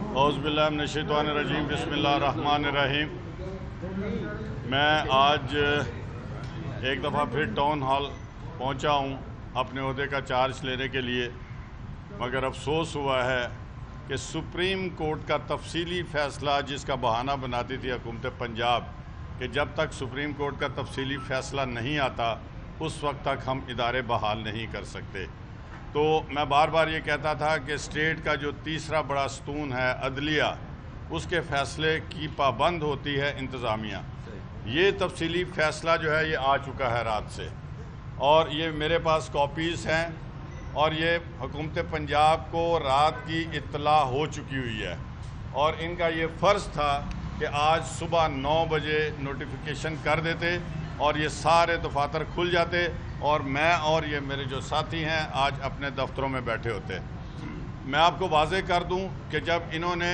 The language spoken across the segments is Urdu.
औज़ुबिल्लाहि मिनश्शैतानिर्रजीम बिस्मिल्लाहिर्रहमानिर्रहीम। मैं आज एक दफ़ा फिर टाउन हॉल पहुंचा हूं अपने ओहदे का चार्ज लेने के लिए, मगर अफसोस हुआ है कि सुप्रीम कोर्ट का तफसीली फ़ैसला, जिसका बहाना बनाती थी हुकूमत पंजाब कि जब तक सुप्रीम कोर्ट का तफसीली फ़ैसला नहीं आता उस वक्त तक हम इदारे बहाल नहीं कर सकते। तो मैं बार बार ये कहता था कि स्टेट का जो तीसरा बड़ा स्तून है अदलिया, उसके फ़ैसले की पाबंद होती है इंतज़ामिया। ये तफसीली फ़ैसला जो है ये आ चुका है रात से, और ये मेरे पास कॉपीज़ हैं, और ये हुकूमत पंजाब को रात की इत्तला हो चुकी हुई है, और इनका ये फ़र्ज़ था कि आज सुबह 9 बजे नोटिफिकेशन कर देते और ये सारे दफातर खुल जाते, और मैं और ये मेरे जो साथी हैं आज अपने दफ्तरों में बैठे होते। मैं आपको वाज़ेह कर दूं कि जब इन्होंने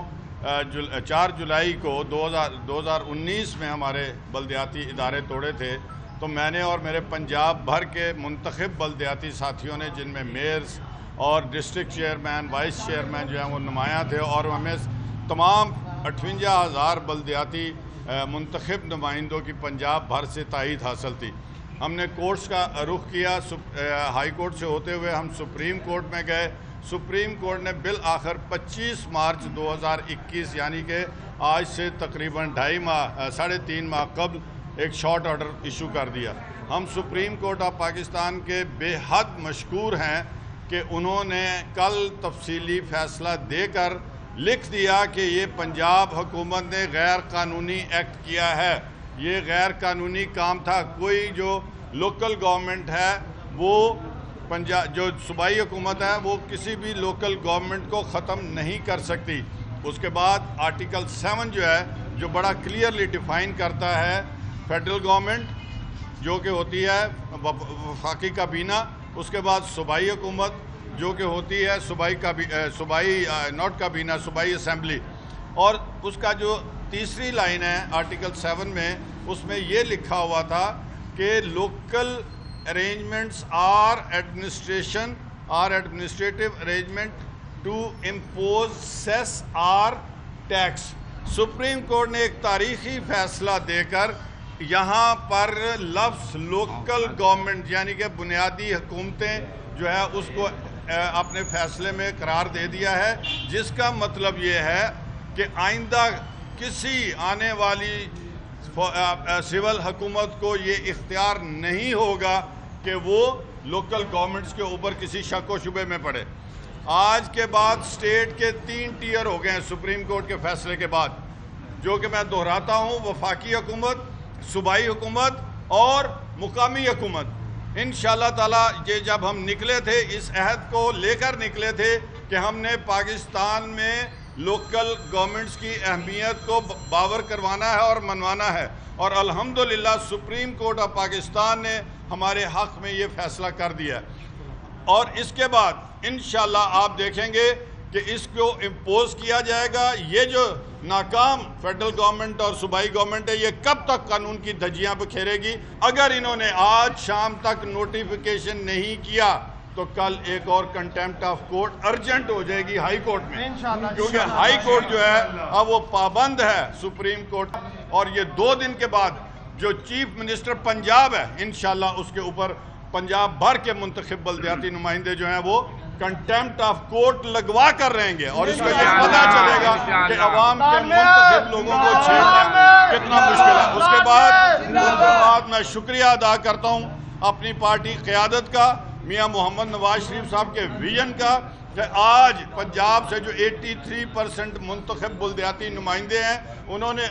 4 जुलाई को 2019 में हमारे बल्दियाती इदारे तोड़े थे, तो मैंने और मेरे पंजाब भर के मुंतखब बल्दियाती साथियों ने, जिनमें मेयर्स और डिस्ट्रिक्ट चेयरमैन, वाइस चेयरमैन जो हैं वो नुमायाँ थे, और हमें तमाम 58,000 बल्दियाती मुंतखब नुमाइंदों की पंजाब भर से तायीद हासिल थी। हमने कोर्ट्स का रुख किया, हाई कोर्ट से होते हुए हम सुप्रीम कोर्ट में गए। सुप्रीम कोर्ट ने बिल आखिर 25 मार्च 2021 यानी कि आज से तकरीबन 3.5 माह कबल एक शॉर्ट ऑर्डर इशू कर दिया। हम सुप्रीम कोर्ट ऑफ पाकिस्तान के बेहद मशकूर हैं कि उन्होंने कल तफसीली फ़ैसला देकर लिख दिया कि ये पंजाब हुकूमत ने गैर कानूनी एक्ट किया है, ये गैर कानूनी काम था। कोई जो लोकल गवर्नमेंट है वो पंजाब, जो सूबाई हुकूमत है वो किसी भी लोकल गवर्नमेंट को ख़त्म नहीं कर सकती। उसके बाद आर्टिकल 7 जो है, जो बड़ा क्लियरली डिफ़ाइन करता है फेडरल गवर्नमेंट जो कि होती है वफाकी काबीना, उसके बाद सूबाई हुकूमत जो कि होती है सूबाई नॉट काबीना, सूबाई असम्बली, और उसका जो तीसरी लाइन है आर्टिकल 7 में, उसमें ये लिखा हुआ था कि local arrangements or administrative arrangement to impose cess or tax. Supreme court ने एक तारीखी फ़ैसला देकर यहाँ पर लफ्ज़ लोकल गवर्नमेंट यानी कि बुनियादी हुकूमतें जो है उसको अपने फ़ैसले में करार दे दिया है, जिसका मतलब ये है कि आइंदा किसी आने वाली सिविल हुकूमत को ये इख्तियार नहीं होगा कि वो लोकल गवर्नमेंट्स के ऊपर किसी शक व शुबे में पड़े। आज के बाद स्टेट के 3 टियर हो गए हैं सुप्रीम कोर्ट के फ़ैसले के बाद, जो कि मैं दोहराता हूँ, वफाकी हुकूमत, सूबाई हुकूमत और मुकामी हुकूमत। इंशाअल्लाह ताला ये जब हम निकले थे, इस अहद को लेकर निकले थे कि हमने पाकिस्तान में लोकल गवर्नमेंट्स की अहमियत को बावर करवाना है और मनवाना है, और अल्हम्दुलिल्लाह सुप्रीम कोर्ट ऑफ पाकिस्तान ने हमारे हक़ में ये फ़ैसला कर दिया है। और इसके बाद इंशाअल्लाह आप देखेंगे कि इसको इम्पोज किया जाएगा। ये जो नाकाम फेडरल गवर्नमेंट और सूबाई गवर्नमेंट है, ये कब तक कानून की धज्जियां बखेरेगी? अगर इन्होंने आज शाम तक नोटिफिकेशन नहीं किया तो कल एक और कंटेम्प्ट ऑफ कोर्ट अर्जेंट हो जाएगी हाई कोर्ट में, क्योंकि हाई कोर्ट जो है अब वो पाबंद है सुप्रीम कोर्ट। और ये 2 दिन के बाद जो चीफ मिनिस्टर पंजाब है, इंशाल्लाह उसके ऊपर पंजाब भर के मुंतखब बल्दियाती नुमाइंदे जो हैं वो कंटेम्प्ट ऑफ कोर्ट लगवा कर रहेंगे, और इसका ये पता चलेगा कि अवाम के मुंतखब लोगों को छेड़ना कितना मुश्किल है। उसके बाद मैं शुक्रिया अदा करता हूँ अपनी पार्टी क़यादत का, मियाँ मोहम्मद नवाज शरीफ साहब के विजन का, कि आज पंजाब से जो 83% मुंतखब बल्दियाती नुमाइंदे हैं, उन्होंने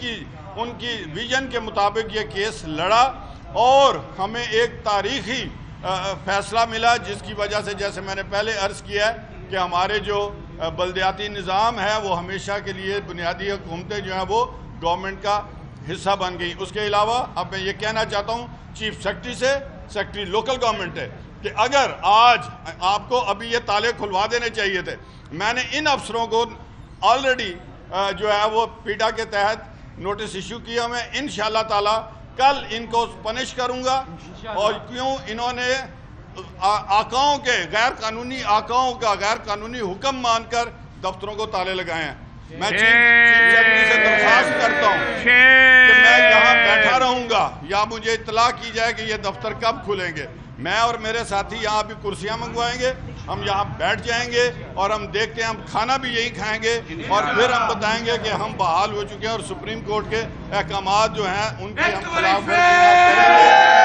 उनकी विजन के मुताबिक ये केस लड़ा, और हमें एक तारीखी फ़ैसला मिला, जिसकी वजह से, जैसे मैंने पहले अर्ज़ किया है कि हमारे जो बल्दियाती निज़ाम है वो हमेशा के लिए बुनियादी हुकूमतें जो हैं वो गवर्नमेंट का हिस्सा बन गई। उसके अलावा अब मैं ये कहना चाहता हूँ चीफ सेक्रेटरी से, सेक्रेटरी लोकल गवर्नमेंट है, कि अगर आज आपको अभी ये ताले खुलवा देने चाहिए थे। मैंने इन अफसरों को ऑलरेडी जो है वो पीटा के तहत नोटिस इशू किया। मैं इंशाअल्लाह ताला कल इनको पनिश करूंगा, और क्यों इन्होंने आकाओं के गैर कानूनी आकाओं का गैर कानूनी हुक्म मानकर دفتروں کو تالے لگائے ہیں. میں چیف سیکرٹری سے درخواست کرتا ہوں کہ میں یہاں بیٹھا رہوں گا یا مجھے اطلاع کی جائے کہ یہ دفتر کب کھلیں گے. میں اور میرے ساتھی یہاں بھی کرسیاں منگوائیں گے, ہم یہاں بیٹھ جائیں گے اور ہم دیکھتے ہیں, ہم کھانا بھی یہی کھائیں گے اور پھر ہم بتائیں گے کہ ہم بحال ہو چکے ہیں اور سپریم کورٹ کے احکامات جو ہیں ان کی ہم خلاف ورزی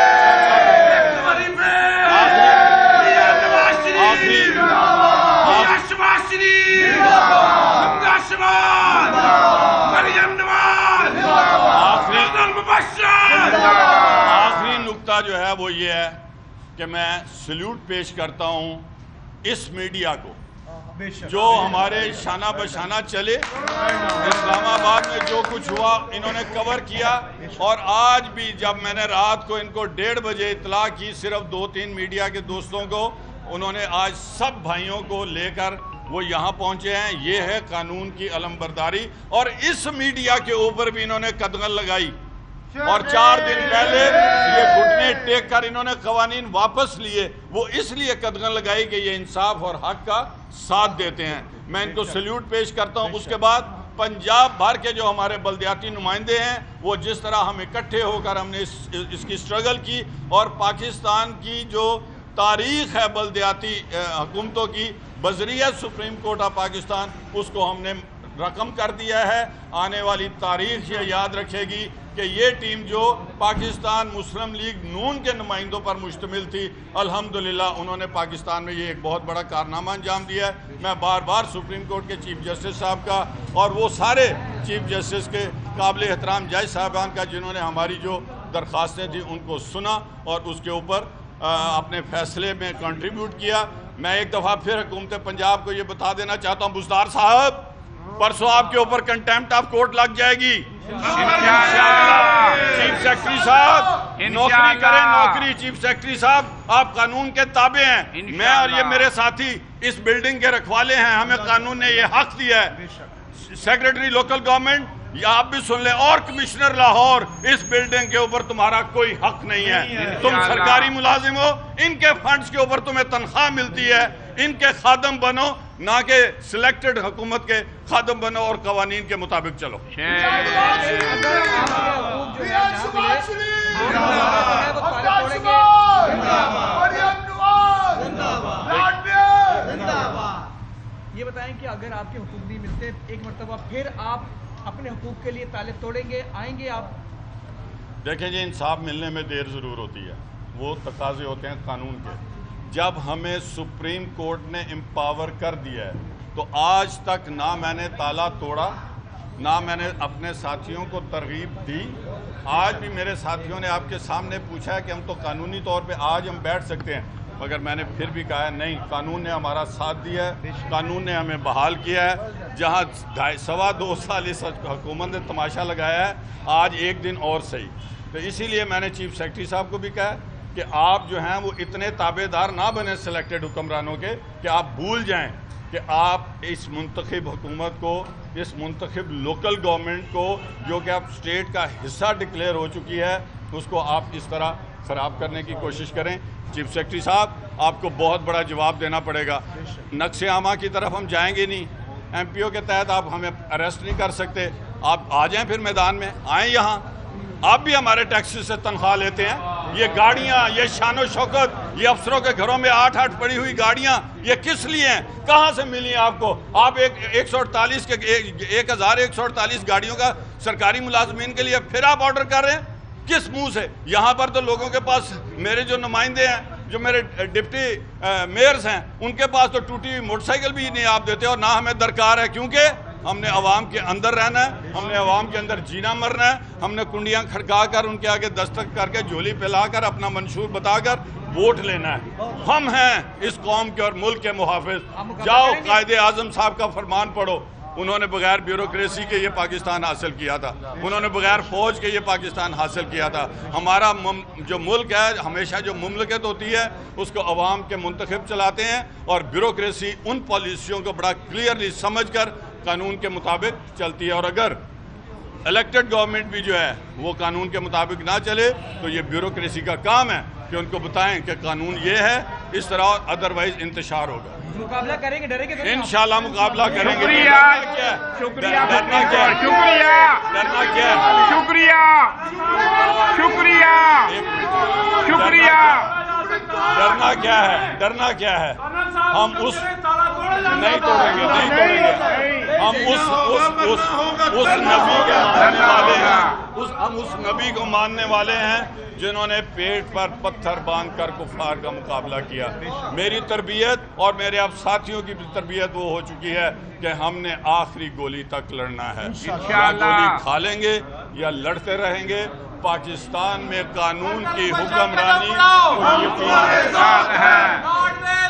آخری نقطہ جو ہے وہ یہ ہے کہ میں سلیوٹ پیش کرتا ہوں اس میڈیا کو جو ہمارے شانہ بشانہ چلے. اسلام آباد میں جو کچھ ہوا انہوں نے کور کیا, اور آج بھی جب میں نے رات کو ان کو 1:30 بجے اطلاع کی, صرف 2-3 میڈیا کے دوستوں کو, انہوں نے آج سب بھائیوں کو لے کر وہ یہاں پہنچے ہیں. یہ ہے قانون کی علمبرداری, اور اس میڈیا کے اوپر بھی انہوں نے قدغن لگائی, اور 4 دن پہلے یہ گھٹنے ٹیک کر انہوں نے قوانین واپس لیے. وہ اس لیے قدغن لگائی کہ یہ انصاف اور حق کا ساتھ دیتے ہیں. میں ان کو سلیوٹ پیش کرتا ہوں. اس کے بعد پنجاب بھر کے جو ہمارے بلدیاتی نمائندے ہیں, وہ جس طرح ہم اکٹھے ہو کر ہم نے اس کی سٹرگل کی, اور پاکستان کی جو تاریخ ہے بلدیاتی حکومتوں کی بذریعہ سپریم کورٹ آف پاکستان, اس کو ہم نے رقم کر دیا ہے. آنے والی تاریخ یہ یاد رکھے گی کہ یہ ٹیم جو پاکستان مسلم لیگ نون کے نمائندوں پر مشتمل تھی, الحمدللہ انہوں نے پاکستان میں یہ ایک بہت بڑا کارنامہ انجام دیا ہے. میں بار بار سپریم کورٹ کے چیف جسٹس صاحب کا اور وہ سارے چیف جسٹس کے قابل احترام جج صاحبان کا جنہوں نے ہماری جو درخواستیں تھیں ان کو سنا اور اس کے اوپر اپنے فیصلے میں کنٹریبیوٹ کیا. میں ایک دفعہ پھر حکومت پنجاب کو یہ بتا دینا چاہتا ہوں, بزدار صاحب پرسوں آپ کے اوپر کنٹیمپٹ آف کورٹ لگ جائے گی. چیف سیکرٹری صاحب نوکری کریں, نوکری. چیف سیکرٹری صاحب آپ قانون کے تابع ہیں. میں اور یہ میرے ساتھی اس بلڈنگ کے رکھوالے ہیں, ہمیں قانون نے یہ حق دیا ہے. سیکرٹری لوکل گورنمنٹ یا آپ بھی سن لیں, اور کمشنر لاہور, اس بلڈنگ کے اوپر تمہارا کوئی حق نہیں ہے. تم سرکاری ملازم ہو, ان کے فنڈز کے اوپر تمہیں تنخواہ ملتی ہے. ان کے خادم بنو, نہ کہ سلیکٹڈ حکومت کے خادم بنو, اور قوانین کے مطابق چلو. یہ بتائیں کہ اگر آپ کے حقوق نہیں ملتے ایک مرتبہ, پھر آپ اپنے حقوق کے لیے تالے توڑیں گے, آئیں گے آپ؟ دیکھیں جی, انصاف ملنے میں دیر ضرور ہوتی ہے, وہ تقاضے ہوتے ہیں قانون کے. جب ہمیں سپریم کورٹ نے امپاور کر دیا ہے تو آج تک نہ میں نے تالا توڑا, نہ میں نے اپنے ساتھیوں کو ترغیب دی. آج بھی میرے ساتھیوں نے آپ کے سامنے پوچھا ہے کہ ہم تو قانونی طور پہ آج ہم بیٹھ سکتے ہیں, مگر میں نے پھر بھی کہا ہے نہیں, قانون نے ہمارا ساتھ دیا ہے, قانون نے ہمیں بحال کیا ہے. جہاں 2.25 سال اس حکومت نے تماشا لگایا ہے, آج ایک دن اور صحیح. تو اسی لیے میں نے چیف سیکرٹری صاحب کو بھی کہا کہ آپ جو ہیں وہ اتنے تابع دار نہ بنیں سلیکٹڈ حکمرانوں کے کہ آپ بھول جائیں کہ آپ اس منتخب حکومت کو, اس منتخب لوکل گورنمنٹ کو جو کہ اب اسٹیٹ کا حصہ ڈکلیئر ہو چکی ہے, اس کو آپ اس طرح خراب کرنے کی کوشش کریں. چیف سیکرٹری صاحب آپ کو بہت بڑا جواب دینا پڑے گا. نقش عامہ کی طرف ہم جائیں گے نہیں, ایم پی او کے تحت آپ ہمیں اریسٹ نہیں کر سکتے. آپ آ جائیں پھر میدان میں, آئیں یہاں. آپ بھی ہمارے ٹیکس سے تنخواہ لیتے ہیں. یہ گاڑیاں, یہ شان و شوکت, یہ افسروں کے گھروں میں 8 پڑی ہوئی گاڑیاں, یہ کس لیے ہیں, کہاں سے ملی ہیں آپ کو؟ آپ 1148 گاڑیوں کا سرکاری ملازمین کے لیے پھر آپ آرڈر کر رہے ہیں, کس منہ سے؟ یہاں پر تو لوگوں کے پاس, میرے جو نمائندے ہیں, جو میرے ڈپٹی میئرز ہیں, ان کے پاس تو ٹوٹی ہوئی موٹر سائیکل بھی نہیں آپ دیتے, اور نہ ہمیں درکار ہے, کیونکہ ہم نے عوام کے اندر رہنا ہے, ہم نے عوام کے اندر جینا مرنا ہے. ہم نے کنڈیاں کھڑکا کر ان کے آگے دستک کر کے جھولی پھیلا کر اپنا منشور بتا کر ووٹ لینا ہے. ہم ہیں اس قوم کے اور ملک کے محافظ. جاؤ قائد اعظم صاحب کا فرمان پڑھو, انہوں نے بغیر بیوروکریسی کے یہ پاکستان حاصل کیا تھا, انہوں نے بغیر فوج کے یہ پاکستان حاصل کیا تھا. ہمارا جو ملک ہے, ہمیشہ جو مملکت ہوتی ہے اس کو عوام کے منتخب چلاتے ہیں, اور بیوروکریسی ان پالیسیوں کو بڑا کلیئرلی سمجھ کر قانون کے مطابق چلتی ہے. اور اگر الیکٹڈ گورنمنٹ بھی جو ہے وہ قانون کے مطابق نہ چلے تو یہ بیوروکریسی کا کام ہے کہ ان کو بتائیں کہ قانون یہ ہے اس طرح ادروائز انتشار ہوگا. مقابلہ کریں گے, ڈریں گے تو نہیں؟ انشاءاللہ مقابلہ کریں گے. شکریہ. شکریہ. شکریہ. ڈرنا کیا ہے؟ شکریہ. شکریہ. شکریہ. ڈرنا کیا ہے؟ ڈرنا کیا ہے؟ ہم اس نہیں توڑیں گے, نہیں توڑیں گے. ہم اس نبی کے ماننے والے ہیں. ہم اس نبی کو ماننے والے ہیں جنہوں نے پیٹ پر پتھر باندھ کر کفار کا مقابلہ کیا. میری تربیت اور میرے اب ساتھیوں کی بھی تربیت وہ ہو چکی ہے کہ ہم نے آخری گولی تک لڑنا ہے. یا گولی کھا لیں گے یا لڑتے رہیں گے. پاکستان میں قانون کی حکمرانی کو یقین ہے.